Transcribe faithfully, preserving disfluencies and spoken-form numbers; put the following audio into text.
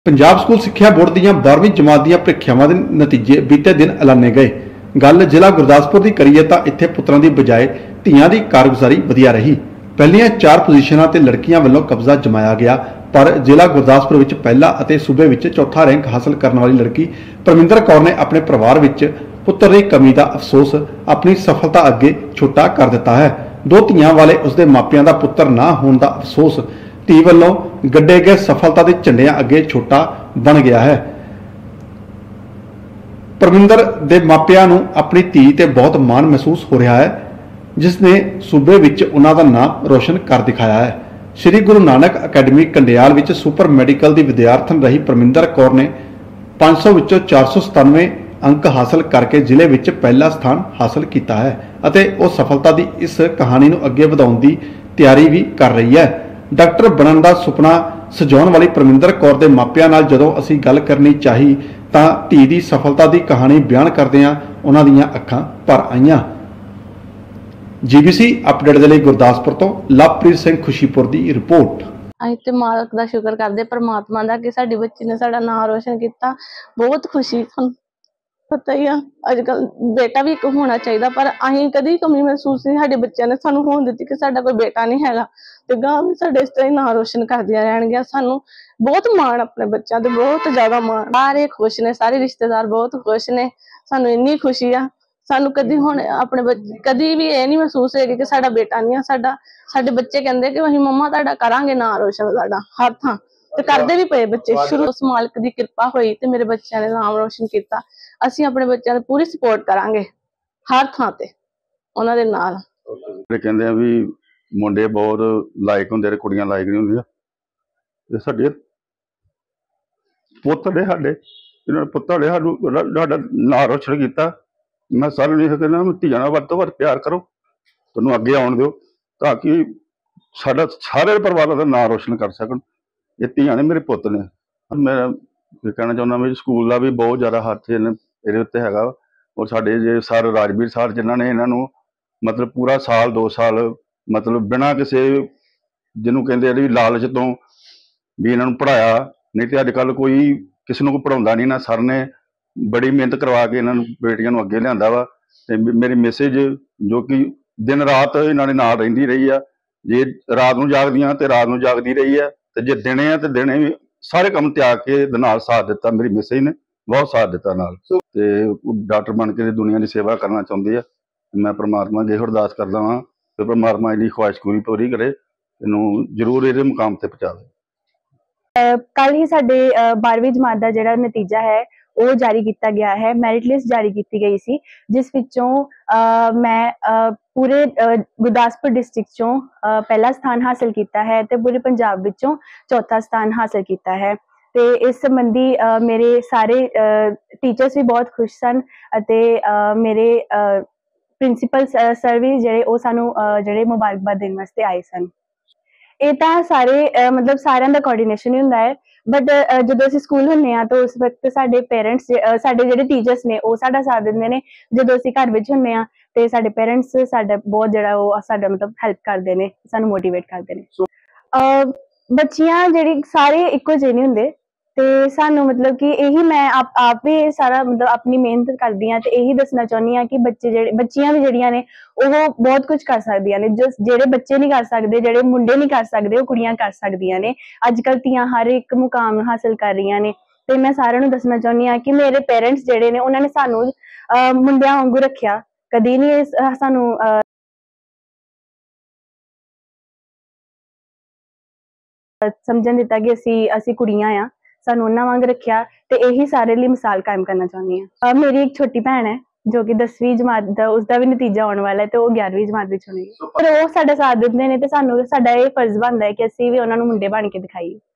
Punjab school सिक्ख्या board दीयां बारहवीं जमात दीयां ਪ੍ਰੀਖਿਆਵਾਂ ਦੇ नतीजे बीते दिन ऐलाने गए। गल जिला गुरदासपुर की करिए तो इत्थे पुत्रां दी बजाय धीआं दी कारगुजारी वधिया रही। पहलियां चार पोजीशनां ते लड़कियां वल्लों कब्जा जमाया गया, पर जिला गुरदासपुर विच पहला अते सूबे विच चौथा रैंक हासिल करने वाली लड़की परमिंदर कौर ने अपने परिवार विच पुत्र की कमी का अफसोस अपनी सफलता अगे छोटा कर दिता है। दो धीआं वाले उसके मापियां का पुत्र ना होने का अफसोस धी वालों गड्ढे गए सफलता के झंडियां अगे छोटा बन गया है। परमिंदर के मापियां नूं अपनी धी ते बहुत माण महसूस हो रहा है, जिसने सूबे विच उन्हां दा नाम रोशन कर दिखाया है। श्री गुरु नानक अकैडमी कंडियाल विच सुपर मैडिकल की विद्यार्थन रही परमिंदर कौर ने पांच सौ विचों चार सौ सतानवे अंक हासिल करके जिले विच पहला स्थान हासिल किया है अते वो सफलता की इस कहानी नूं अगे वधाउण दी तैयारी भी कर रही है। डॉक्टर बनने का सुपना सजाउण वाली परमिंदर कौर के मापियां नाल जदों असीं गल करनी चाही तां धी दी सफलता की कहानी बयान करदिआं उन्हां दीआं अखां भर आईआं। जीबीसी अपडेट दे लई गुरदासपुर तो लवप्रीत सिंह खुशीपुर की रिपोर्ट। ਅਸੀਂ ਤੇ ਮਾਲਕ ਦਾ ਸ਼ੁਕਰ ਕਰਦੇ परमात्मा ਦਾ ਕਿ ਸਾਡੀ ਬੱਚੀ ਨੇ ਸਾਡਾ ਨਾਮ ਰੋਸ਼ਨ ਕੀਤਾ। ਬਹੁਤ ਖੁਸ਼ੀ ਸਾਨੂੰ ਪਤਾ ਹੀ ਆ ਅੱਜਕੱਲ ਬੇਟਾ ਵੀ ਇੱਕ ਹੋਣਾ ਚਾਹੀਦਾ, ਪਰ ਅਸੀਂ ਕਦੀ ਕਮੀ ਮਹਿਸੂਸ ਨਹੀਂ ਸਾਡੇ ਬੱਚਿਆਂ ਨੇ ਸਾਨੂੰ ਹੋਣ ਦਿੱਤੀ ਕਿ ਸਾਡਾ ਕੋਈ ਬੇਟਾ ਨਹੀਂ ਹੈਗਾ ਤੇ ਗਾਂ ਵੀ ਸਾਡੇ ਇਸ ਤਰ੍ਹਾਂ ਹੀ ਨਾਮ ਰੋਸ਼ਨ ਕਰਦੀਆਂ ਰਹਿਣਗੀਆਂ। ਸਾਨੂੰ ਬਹੁਤ ਮਾਣ ਆਪਣੇ ਬੱਚਿਆਂ ਤੇ, ਬਹੁਤ ਜ਼ਿਆਦਾ ਮਾਣ। ਸਾਰੇ ਖੁਸ਼ ਨੇ, ਸਾਰੇ ਰਿਸ਼ਤੇਦਾਰ ਬਹੁਤ ਖੁਸ਼ ਨੇ। ਸਾਨੂੰ ਇੰਨੀ ਖੁਸ਼ੀ ਆ, ਸਾਨੂੰ ਕਦੀ ਹੁਣ ਆਪਣੇ ਕਦੀ ਵੀ ਇਹ ਨਹੀਂ ਮਹਿਸੂਸ ਹੋਏਗੀ ਕਿ ਸਾਡਾ ਬੇਟਾ ਨਹੀਂ ਆ। ਸਾਡਾ ਸਾਡੇ ਬੱਚੇ ਕਹਿੰਦੇ ਕਿ ਅਸੀਂ ਮੰਮਾ ਤੁਹਾਡਾ ਕਰਾਂਗੇ ਨਾਂ ਰੋਸ਼ਨ, ਸਾਡਾ ਹਰ ਥਾਂ ਤੇ ਕਰਦੇ ਵੀ ਪਏ ਬੱਚੇ। ਸ਼ੁਰੂ ਉਸ ਮਾਲਕ ਦੀ ਕਿਰਪਾ ਹੋਈ ਤੇ ਮੇਰੇ ਬੱਚਿਆਂ ਨੇ ਨਾਮ ਰੋਸ਼ਨ ਕੀਤਾ। ਅਸੀਂ ਆਪਣੇ ਬੱਚਿਆਂ ਦੀ ਪੂਰੀ ਸਪੋਰਟ ਕਰਾਂਗੇ ਹਰ ਥਾਂ ਤੇ ਉਹਨਾਂ ਦੇ ਨਾਲ। ਕਹਿੰਦੇ ਆ ਵੀ ਮੁੰਡੇ ਬਹੁਤ ਲਾਇਕ ਹੁੰਦੇ ਨੇ, ਕੁੜੀਆਂ ਲਾਇਕ ਨਹੀਂ ਹੁੰਦੀਆਂ। ਤੇ ਸਾਡੇ ਪੁੱਤ ਨੇ, ਸਾਡੇ ਇਹਨਾਂ ਪੁੱਤਾਂ ਨੇ ਸਾਨੂੰ ਸਾਡਾ ਨਾਂ ਰੋਸ਼ਨ ਕੀਤਾ। मैं सारे नहीं कहना धीआं नाल वध तों वध प्यार करो, तुहानूं अगे आउण दिओ ताकि साडा सारे परिवार का नाम रोशन कर सकन। ये धीआं ने, मेरे पुत्त ने। मैं कहना चाहुंदा भी स्कूल का भी बहुत ज़्यादा हत्थ इहदे उत्ते हैगा। और साडे जे सर राजवीर सर जिन्हां ने इन्हां नूं मतलब पूरा साल दो साल मतलब बिना किसी जिन्हों कहते भी लालच तो भी इन्हां नूं पढ़ाया। नहीं तो अजकल कोई किसी नूं कोई पढ़ाउंदा नहीं ना। सर ने बड़ी मेहनत करवा के इन्हों बेटियां अगे लिया वा। तो मेरी मैसेज जो कि दिन रात इन्होंने नाल रही रही है, जे रात को जागदियां तो रात को जागती रही है, तो जे दिने है तो दिने भी सारे काम त्याग के नाल साथ दिता। मेरी मैसेज ने बहुत साथ दिता नाल। ते डॉक्टर बन के दुनिया की सेवा करना चाहती है। मैं परमात्मा अगे अरदास करदा वां कि परमात्मा इहदी ख्वाहिश पूरी पूरी करे, इनू जरूर इहदे मुकाम ते पहुंचावे। कल ही साडे बारहवीं जमात दा जिहड़ा नतीजा है वो जारी किया गया है। मैरिट लिस्ट जारी की गई सी, जिस विचों मैं आ, पूरे गुरदासपुर डिस्ट्रिक्ट चों पहला स्थान हासिल किया है ते पूरे पंजाब विचों चौथा स्थान हासिल किया है। ते इस संबंधी मेरे सारे टीचर्स भी बहुत खुश सन अते मेरे प्रिंसीपल सर भी जेहड़े वो सानू जेहड़े मुबारकबाद देने वास्ते आए सन। ਇਹ ਤਾਂ ਸਾਰੇ मतलब ਸਾਰਿਆਂ ਦਾ ਕੋਆਰਡੀਨੇਸ਼ਨ ਹੀ ਹੁੰਦਾ ਹੈ। बट ਜਦੋਂ ਅਸੀਂ ਸਕੂਲ ਹੁੰਨੇ ਆ ਤਾਂ ਉਸ ਵਕਤ ਸਾਡੇ ਪੇਰੈਂਟਸ ਸਾਡੇ ਜਿਹੜੇ ਟੀਚਰਸ ਨੇ ਉਹ ਸਾਡਾ ਸਾਥ ਦਿੰਦੇ ਨੇ। ਜਦੋਂ ਅਸੀਂ ਘਰ ਵਿੱਚ ਹੁੰਨੇ ਆ ਤੇ ਸਾਡੇ ਪੇਰੈਂਟਸ ਸਾਡਾ ਬਹੁਤ ਜਿਹੜਾ ਉਹ ਸਾਡਾ ਮਤਲਬ ਹੈਲਪ ਕਰਦੇ ਨੇ, ਸਾਨੂੰ ਮੋਟੀਵੇਟ ਕਰਦੇ ਨੇ। ਬੱਚੀਆਂ ਜਿਹੜੀ ਸਾਰੇ ਇੱਕੋ ਜਿਹੇ ਨਹੀਂ ਹੁੰਦੇ ਤੇ ਸਾਨੂੰ मतलब कि यही मैं आप आप भी सारा मतलब अपनी मेहनत करदी हां ते यही दसना चाहनी हां कि बच्चे जेहड़े बच्चियां भी जेहड़ियां ने वो बहुत कुछ कर सकदियां ने। जो जेहड़े बच्चे नहीं कर सकदे, जेहड़े मुंडे नहीं कर सकदे, वो कुड़ियां कर सकदियां ने। अजकल धीआं हर एक मुकाम हासिल कर रही ने। ते मैं सारिआं नूं दसना चाहनी हां कि मेरे पेरेंट्स जेहड़े ने उन्होंने सानू मुंडियां वांगू रखिया, कदी नहीं सानू समझन दिता कि असी असी कुड़ियां आ। सानू उन्हां वांग रखिया ते यही सारे लिए मिसाल कायम करना चाहनी है। मेरी एक छोटी भैन है जो कि दसवीं जमात दा उसका भी नतीजा आने वाला है, तो वो ग्यारहवीं जमात विच होनी है। पर वो साडा साथ दिंदे ने ते सानू साडा ये फर्ज बनदा है कि असीं भी उन्हां नूं मुंडे बन के दिखाईए।